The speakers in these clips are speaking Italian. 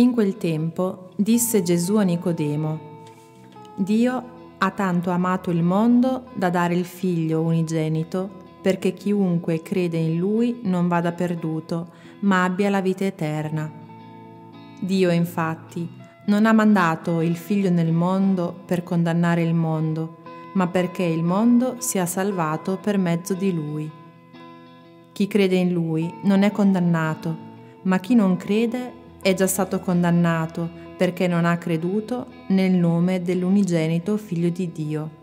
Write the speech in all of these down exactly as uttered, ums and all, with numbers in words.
In quel tempo disse Gesù a Nicodemo: Dio ha tanto amato il mondo da dare il Figlio unigenito, perché chiunque crede in Lui non vada perduto, ma abbia la vita eterna. Dio, infatti, non ha mandato il Figlio nel mondo per condannare il mondo, ma perché il mondo sia salvato per mezzo di Lui. Chi crede in Lui non è condannato, ma chi non crede è già stato condannato perché non ha creduto nel nome dell'unigenito Figlio di Dio.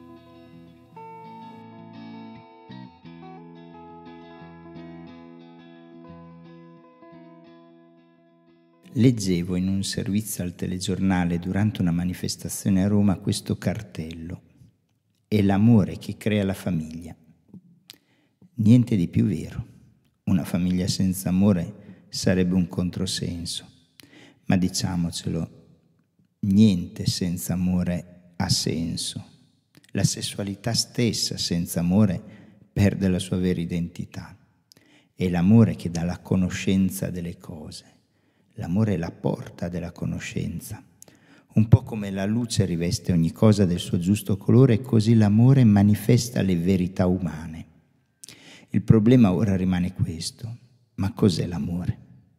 Leggevo in un servizio al telegiornale durante una manifestazione a Roma questo cartello: è l'amore che crea la famiglia. Niente di più vero. Una famiglia senza amore sarebbe un controsenso, ma diciamocelo, niente senza amore ha senso. La sessualità stessa senza amore perde la sua vera identità. È l'amore che dà la conoscenza delle cose. L'amore è la porta della conoscenza. Un po' come la luce riveste ogni cosa del suo giusto colore, così l'amore manifesta le verità umane. Il problema ora rimane questo: ma cos'è l'amore?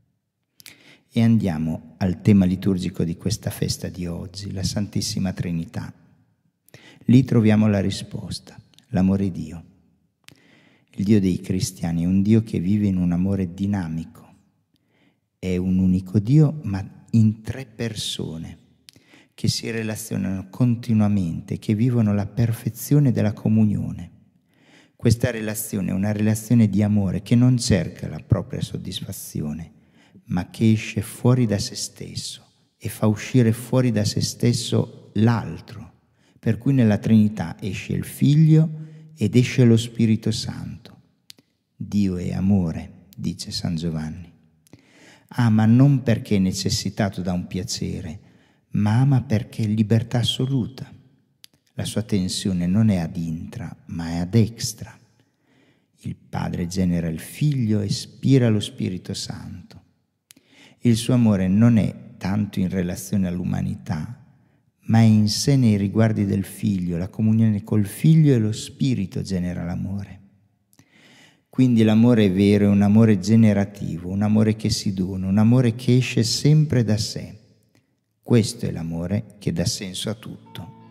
E andiamo al tema liturgico di questa festa di oggi, la Santissima Trinità. Lì troviamo la risposta: l'amore Dio. Il Dio dei cristiani è un Dio che vive in un amore dinamico. È un unico Dio, ma in tre persone, che si relazionano continuamente, che vivono la perfezione della comunione. Questa relazione è una relazione di amore che non cerca la propria soddisfazione, ma che esce fuori da se stesso e fa uscire fuori da se stesso l'altro. Per cui nella Trinità esce il Figlio ed esce lo Spirito Santo. Dio è amore, dice San Giovanni. Ama non perché è necessitato da un piacere, ma ama perché è libertà assoluta. La sua tensione non è ad intra, ma è ad extra. Il Padre genera il Figlio e spira lo Spirito Santo. Il suo amore non è tanto in relazione all'umanità, ma è in sé nei riguardi del Figlio. La comunione col Figlio e lo Spirito genera l'amore. Quindi l'amore vero è un amore generativo, un amore che si dona, un amore che esce sempre da sé. Questo è l'amore che dà senso a tutto.